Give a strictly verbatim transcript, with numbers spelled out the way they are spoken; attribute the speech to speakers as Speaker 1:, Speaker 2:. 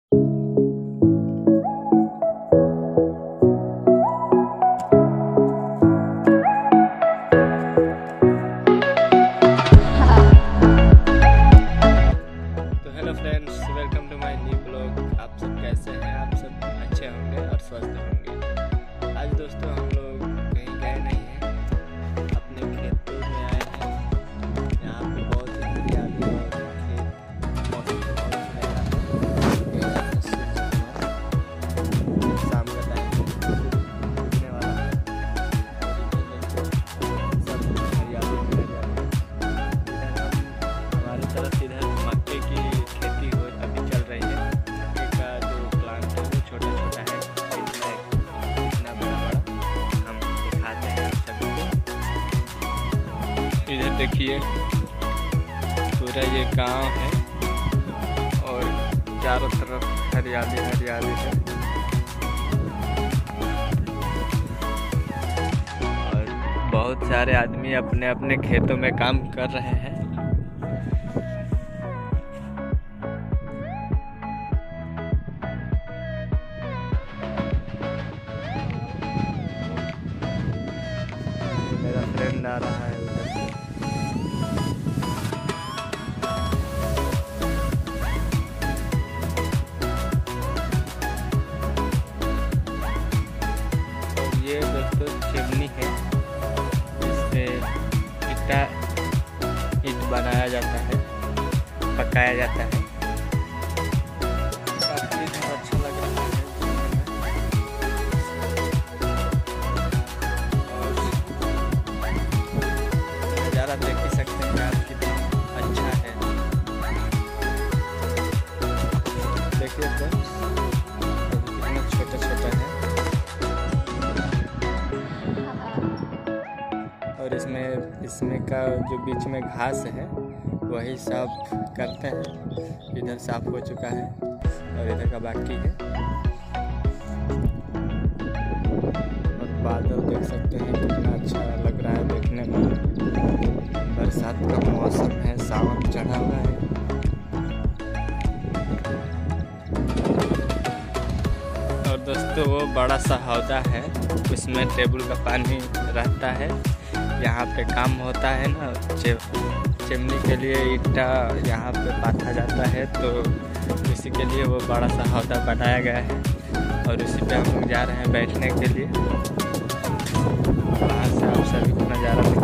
Speaker 1: Hello friends, welcome to my new blog. आप सब कैसे हैं? आप सब अच्छे होंगे और स्वस्थ होंगे। आज दोस्तों हम लोग कहीं गए नहीं हैं, अपने खेतों में आए हैं। यहाँ पे बहुत ही हरियाली और खेत मौसम बहुत नया है। शाम का टाइम होने वाला है, सब हरियाली में नजर आ रहा है। इधर हम हमारी तरफ इधर मक्के की खेती हो अभी चल रही है। मक्के का जो प्लांट है वो छोटा छोटा है, इतना बड़ा बड़ा हम दिखाते हैं सभी को। इधर देखिए पूरा ये गांव है और चारों तरफ हरियाली हरियाली है और बहुत सारे आदमी अपने अपने खेतों में काम कर रहे हैं। मेरा फ्रेंड आ रहा है उधर से। और ये दोस्तों चिमनी है, जिससे ईटा ईट बनाया जाता है, पकाया जाता है। काफी अच्छा लग रहा है नज़ारा, देख ही सकते हैं आप कितना अच्छा है। देखिए फ्रेंड्स, कितना छोटा छोटा है और इसमें इसमें का जो बीच में घास है वही साफ करते हैं। इधर साफ हो चुका है और इधर का बाकी है। और बादल देख सकते हैं कितना अच्छा लग रहा है देखने में। बरसात का मौसम है, सावन चढ़ा हुआ है। और दोस्तों वो बड़ा सा हौदा है, उसमें टेबल का पानी रहता है। यहाँ पे काम होता है ना, चिमनी के लिए ईटा यहाँ पे पाथा जाता है, तो इसी के लिए वो बड़ा सा हौदा बनाया गया है और उसी पे हम लोग जा रहे हैं बैठने के लिए। वहाँ से आप सभी को नज़ारा